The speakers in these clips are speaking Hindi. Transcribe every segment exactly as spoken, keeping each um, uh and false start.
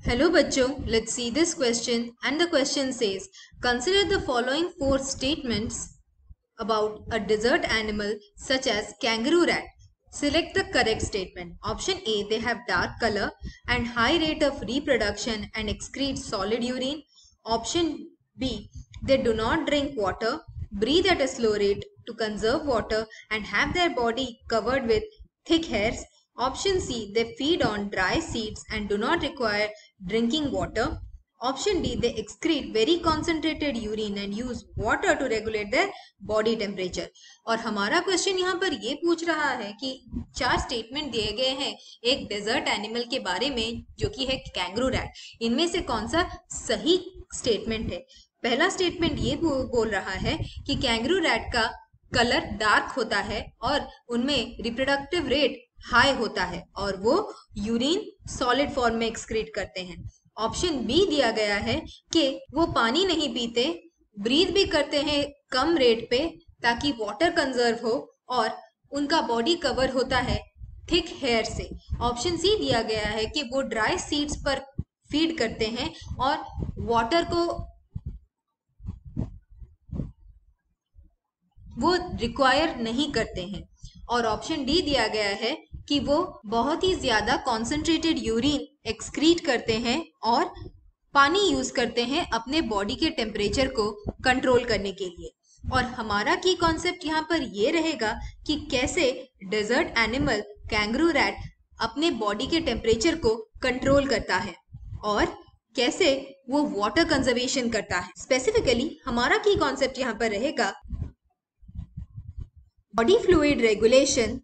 Hello bachcho, let's see this question, and the question says, consider the following four statements about a desert animal such as kangaroo rat. Select the correct statement. Option A, they have dark color and high rate of reproduction and excrete solid urine. Option B, they do not drink water, breathe at a slow rate to conserve water and have their body covered with thick hairs. Option C, they feed on dry seeds and do not require drinking water. Option D, they excrete very concentrated urine and use water to regulate their body temperature. और हमारा क्वेश्चन यहाँ पर ये पूछ रहा है कि चार स्टेटमेंट दिए गए हैं एक डेजर्ट एनिमल के बारे में जो कि है कैंगरू रैट। इनमें से कौन सा सही स्टेटमेंट है? पहला स्टेटमेंट ये बोल रहा है कि कैंगरू रैट का कलर डार्क होता है और उनमें रिप्रोडक्टिव रेट हाई होता है और वो यूरिन सॉलिड फॉर्म में एक्सक्रीट करते हैं। ऑप्शन बी दिया गया है कि वो पानी नहीं पीते, ब्रीथ भी करते हैं कम रेट पे ताकि वाटर कंजर्व हो और उनका बॉडी कवर होता है थिक हेयर से। ऑप्शन सी दिया गया है कि वो ड्राई सीड्स पर फीड करते हैं और वाटर को वो रिक्वायर नहीं करते हैं। और ऑप्शन डी दिया गया है कि वो बहुत ही ज्यादा कॉन्सेंट्रेटेड यूरिन एक्सक्रीट करते हैं और पानी यूज करते हैं अपने बॉडी के टेम्परेचर को कंट्रोल करने के लिए। और हमारा की कॉन्सेप्ट यहाँ पर ये रहेगा कि कैसे डेजर्ट एनिमल कैंगरू रैट अपने बॉडी के टेम्परेचर को कंट्रोल करता है और कैसे वो वाटर कंजर्वेशन करता है। स्पेसिफिकली हमारा की कॉन्सेप्ट यहाँ पर रहेगा body fluid regulation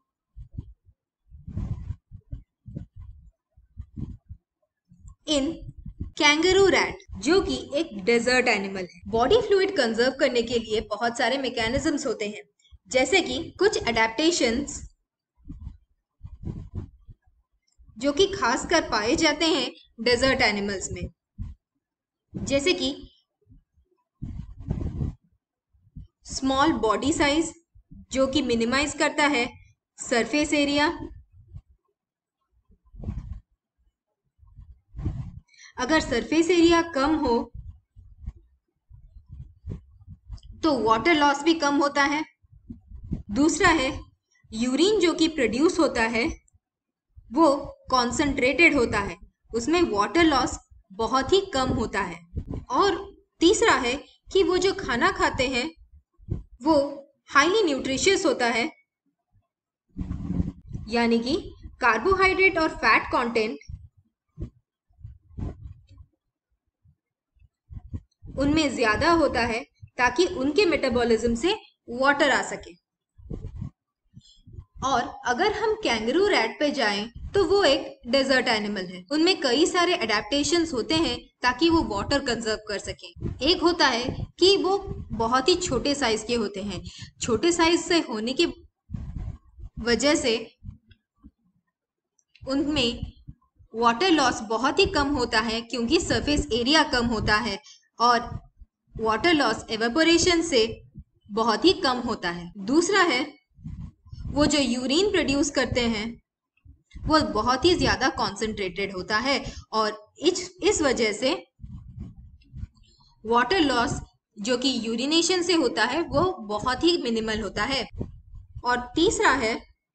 in kangaroo rat जो कि एक डेजर्ट एनिमल है। बॉडी फ्लूइड कंजर्व करने के लिए बहुत सारे मैकेनिज्म्स होते हैं, जैसे कि कुछ अडेप्टेशंस जो कि खासकर पाए जाते हैं डेजर्ट एनिमल्स में, जैसे कि स्मॉल बॉडी साइज जो कि मिनिमाइज करता है सरफेस एरिया। अगर सरफेस एरिया कम हो तो वाटर लॉस भी कम होता है। दूसरा है यूरिन जो कि प्रोड्यूस होता है वो कॉन्सेंट्रेटेड होता है, उसमें वाटर लॉस बहुत ही कम होता है। और तीसरा है कि वो जो खाना खाते हैं वो हाईली न्यूट्रिशियस होता है, यानी कि कार्बोहाइड्रेट और फैट कंटेंट उनमें ज्यादा होता है ताकि उनके मेटाबॉलिज्म से वाटर आ सके। और अगर हम कैंगरू रैट पे जाएं तो वो एक डेजर्ट एनिमल है, उनमें कई सारे अडेप्टेशंस होते हैं ताकि वो वाटर कंजर्व कर सके। एक होता है कि वो बहुत ही छोटे साइज के होते हैं, छोटे साइज से होने की वजह से उनमें वाटर लॉस बहुत ही कम होता है क्योंकि सरफेस एरिया कम होता है और वाटर लॉस एवेपोरेशन से बहुत ही कम होता है। दूसरा है वो जो यूरिन प्रोड्यूस करते हैं वो बहुत ही ज्यादा कॉन्सेंट्रेटेड होता है और इस इस वजह से वाटर लॉस जो कि यूरिनेशन से होता है वो बहुत ही मिनिमल होता है। और तीसरा है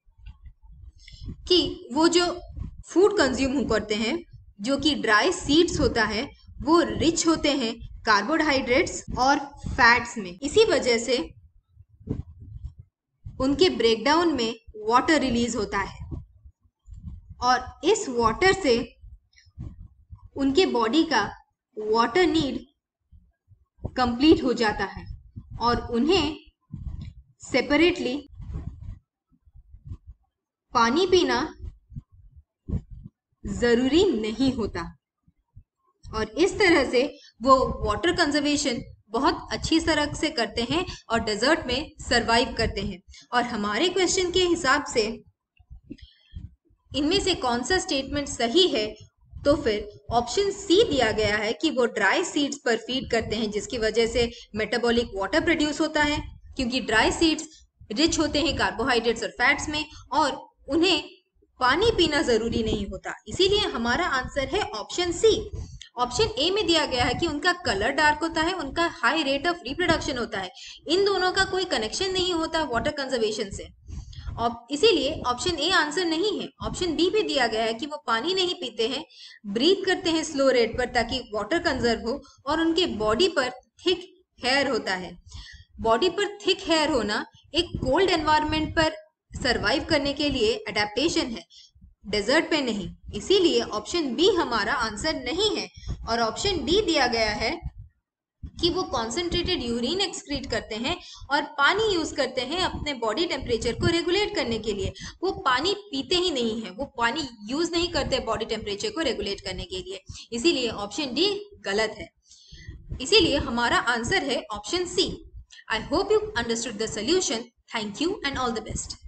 कि वो जो फूड कंज्यूम करते हैं जो कि ड्राई सीड्स होता है वो रिच होते हैं कार्बोहाइड्रेट्स और फैट्स में। इसी वजह से उनके ब्रेकडाउन में वाटर रिलीज होता है और इस वाटर से उनके बॉडी का वाटर नीड कंप्लीट हो जाता है और उन्हें सेपरेटली पानी पीना जरूरी नहीं होता और इस तरह से वो वाटर कंजर्वेशन बहुत अच्छी तरह से करते हैं और डेजर्ट में सरवाइव करते हैं। और हमारे क्वेश्चन के हिसाब से इनमें से कौन सा स्टेटमेंट सही है, तो फिर ऑप्शन सी दिया गया है कि वो ड्राई सीड्स पर फीड करते हैं जिसकी वजह से मेटाबॉलिक वाटर प्रोड्यूस होता है, क्योंकि ड्राई सीड्स रिच होते हैं कार्बोहाइड्रेट्स और फैट्स में और उन्हें पानी पीना जरूरी नहीं होता। इसीलिए हमारा आंसर है ऑप्शन सी। ऑप्शन ए में दिया गया है कि उनका कलर डार्क होता है, उनका हाई रेट ऑफ रिप्रोडक्शन होता है। इन दोनों का कोई कनेक्शन नहीं होता वाटर कंजर्वेशन से, इसीलिए ऑप्शन ए आंसर नहीं है। ऑप्शन बी भी दिया गया है कि वो पानी नहीं पीते हैं, ब्रीथ करते हैं स्लो रेट पर ताकि वाटर कंजर्व हो, और उनके बॉडी पर थिक हेयर होता है। बॉडी पर थिक हेयर होना एक कोल्ड एनवायरनमेंट पर सरवाइव करने के लिए एडेप्टेशन है, डेजर्ट पे नहीं। इसीलिए ऑप्शन बी हमारा आंसर नहीं है। और ऑप्शन डी दिया गया है कि वो कॉन्सेंट्रेटेड यूरिन एक्सक्रीट करते हैं और पानी यूज करते हैं अपने बॉडी टेम्परेचर को रेगुलेट करने के लिए। वो पानी पीते ही नहीं है, वो पानी यूज नहीं करते बॉडी टेम्परेचर को रेगुलेट करने के लिए। इसीलिए ऑप्शन डी गलत है। इसीलिए हमारा आंसर है option C. I hope you understood the solution. Thank you and all the best.